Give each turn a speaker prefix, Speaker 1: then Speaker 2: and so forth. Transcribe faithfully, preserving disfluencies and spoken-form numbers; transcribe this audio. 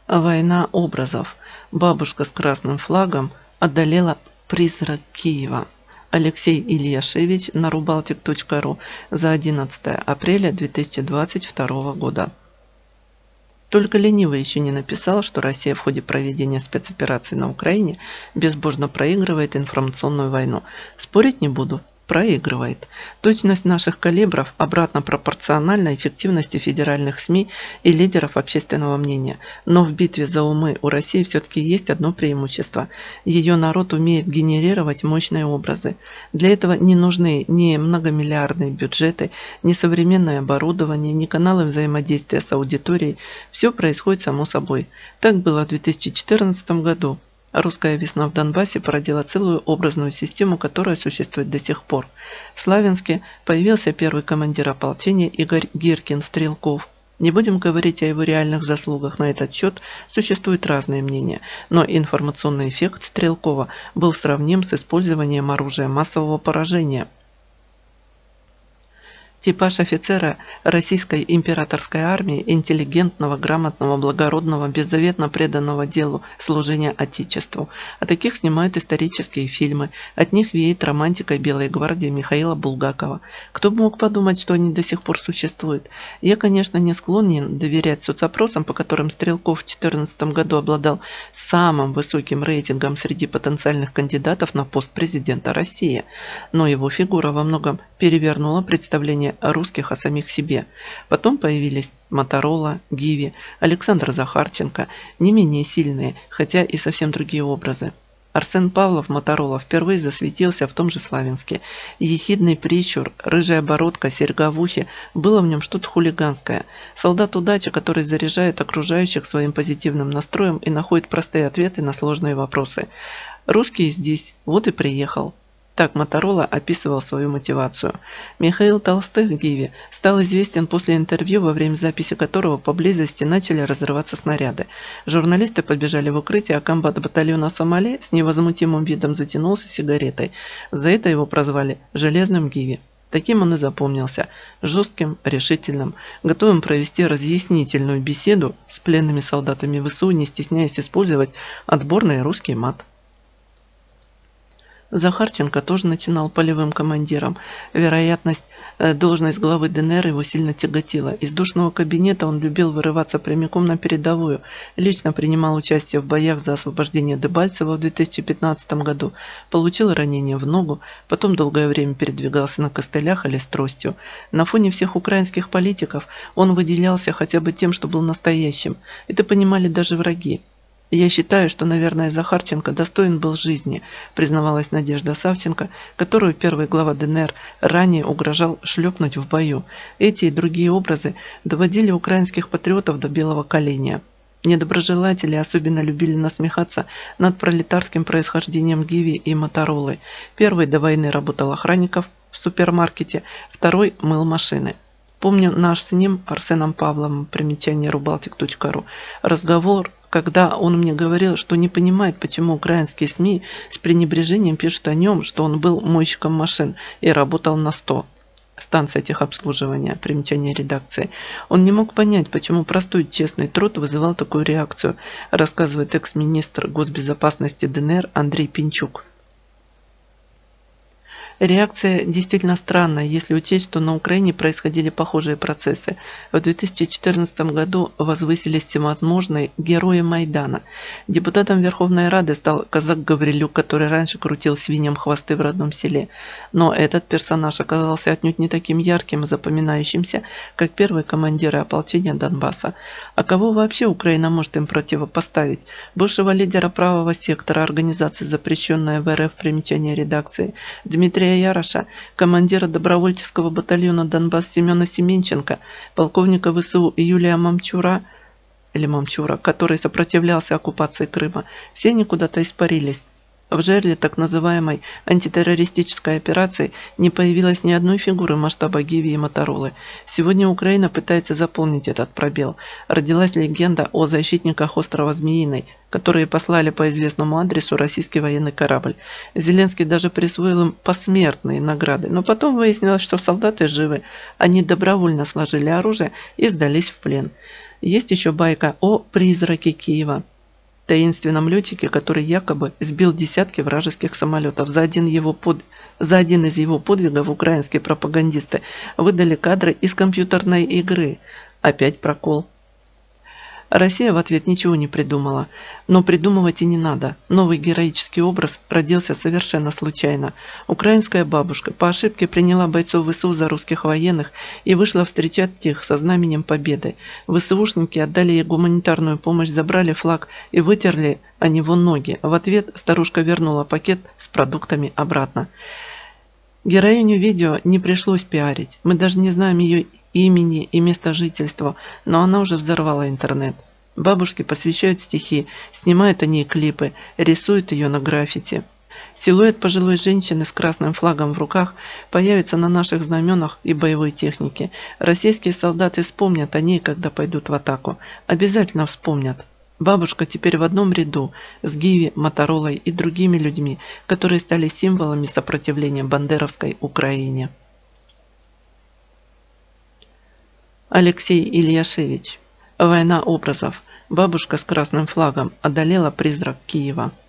Speaker 1: Война образов. Бабушка с красным флагом одолела призрак Киева. Алексей Ильяшевич на рубалтик точка ру за одиннадцатое апреля две тысячи двадцать второго года. Только ленивый еще не написал, что Россия в ходе проведения спецоперации на Украине безбожно проигрывает информационную войну. Спорить не буду. Проигрывает. Точность наших калибров обратно пропорциональна эффективности федеральных СМИ и лидеров общественного мнения. Но в битве за умы у России все-таки есть одно преимущество. Ее народ умеет генерировать мощные образы. Для этого не нужны ни многомиллиардные бюджеты, ни современное оборудование, ни каналы взаимодействия с аудиторией. Все происходит само собой. Так было в две тысячи четырнадцатом году. Русская весна в Донбассе породила целую образную систему, которая существует до сих пор. В Славянске появился первый командир ополчения Игорь Гиркин-Стрелков. Не будем говорить о его реальных заслугах на этот счет, существуют разные мнения, но информационный эффект Стрелкова был сравним с использованием оружия массового поражения. Типаж офицера российской императорской армии, интеллигентного, грамотного, благородного, беззаветно преданного делу служения Отечеству. О таких снимают исторические фильмы. От них веет романтикой Белой гвардии Михаила Булгакова. Кто бы мог подумать, что они до сих пор существуют? Я, конечно, не склонен доверять соцопросам, по которым Стрелков в две тысячи четырнадцатом году обладал самым высоким рейтингом среди потенциальных кандидатов на пост президента России. Но его фигура во многом перевернула представление русских о самих себе. Потом появились Моторола, Гиви, Александр Захарченко, не менее сильные, хотя и совсем другие образы. Арсен Павлов, Моторола, впервые засветился в том же Славянске. Ехидный прищур, рыжая бородка, серьга в ухе, было в нем что-то хулиганское. Солдат удачи, который заряжает окружающих своим позитивным настроем и находит простые ответы на сложные вопросы. Русский здесь, вот и приехал. Так Моторола описывал свою мотивацию. Михаил Толстых, Гиви, стал известен после интервью, во время записи которого поблизости начали разрываться снаряды. Журналисты побежали в укрытие, а комбат батальона «Сомали» с невозмутимым видом затянулся сигаретой. За это его прозвали «Железным Гиви». Таким он и запомнился. Жестким, решительным, готовым провести разъяснительную беседу с пленными солдатами ВСУ, не стесняясь использовать отборный русский мат. Захарченко тоже начинал полевым командиром. Вероятность, должность главы ДНР его сильно тяготила. Из душного кабинета он любил вырываться прямиком на передовую. Лично принимал участие в боях за освобождение Дебальцева в две тысячи пятнадцатом году. Получил ранение в ногу, потом долгое время передвигался на костылях или с тростью. На фоне всех украинских политиков он выделялся хотя бы тем, что был настоящим. Это понимали даже враги. «Я считаю, что, наверное, Захарченко достоин был жизни», признавалась Надежда Савченко, которую первый глава ДНР ранее угрожал шлепнуть в бою. Эти и другие образы доводили украинских патриотов до белого коленя. Недоброжелатели особенно любили насмехаться над пролетарским происхождением Гиви и Моторолы. Первый до войны работал охранником в супермаркете, второй мыл машины. Помню наш с ним, Арсеном Павловым, примечание рубалтик точка ру, разговор, когда он мне говорил, что не понимает, почему украинские СМИ с пренебрежением пишут о нем, что он был мойщиком машин и работал на сто. Станция техобслуживания, примечание редакции. Он не мог понять, почему простой честный труд вызывал такую реакцию, рассказывает экс-министр госбезопасности ДНР Андрей Пинчук. Реакция действительно странная, если учесть, что на Украине происходили похожие процессы. В две тысячи четырнадцатом году возвысились всевозможные герои Майдана. Депутатом Верховной Рады стал казак Гаврилюк, который раньше крутил свиньям хвосты в родном селе. Но этот персонаж оказался отнюдь не таким ярким и запоминающимся, как первые командиры ополчения Донбасса. А кого вообще Украина может им противопоставить? Бывшего лидера правого сектора организации, запрещенная в РФ, примечание редакции, Дмитрия Яроша, командира добровольческого батальона Донбасс Семена Семенченко, полковника ВСУ Юлия Мамчура, или Мамчура, который сопротивлялся оккупации Крыма, все они куда-то испарились. В жерле так называемой антитеррористической операции не появилось ни одной фигуры масштаба Гиви и Моторолы. Сегодня Украина пытается заполнить этот пробел. Родилась легенда о защитниках острова Змеиный, которые послали по известному адресу российский военный корабль. Зеленский даже присвоил им посмертные награды, но потом выяснилось, что солдаты живы. Они добровольно сложили оружие и сдались в плен. Есть еще байка о призраке Киева, таинственном летчике, который якобы сбил десятки вражеских самолетов. За один, его под... За один из его подвигов украинские пропагандисты выдали кадры из компьютерной игры. Опять прокол. Россия в ответ ничего не придумала. Но придумывать и не надо. Новый героический образ родился совершенно случайно. Украинская бабушка по ошибке приняла бойцов ВСУ за русских военных и вышла встречать их со знаменем победы. ВСУшники отдали ей гуманитарную помощь, забрали флаг и вытерли о него ноги. В ответ старушка вернула пакет с продуктами обратно. Героиню видео не пришлось пиарить. Мы даже не знаем ее имени и места жительства, но она уже взорвала интернет. Бабушки посвящают стихи, снимают о ней клипы, рисуют ее на граффити. Силуэт пожилой женщины с красным флагом в руках появится на наших знаменах и боевой технике. Российские солдаты вспомнят о ней, когда пойдут в атаку. Обязательно вспомнят. Бабушка теперь в одном ряду с Гиви, Моторолой и другими людьми, которые стали символами сопротивления бандеровской Украине. Алексей Ильяшевич. Война образов. Бабушка с красным флагом одолела призрак Киева.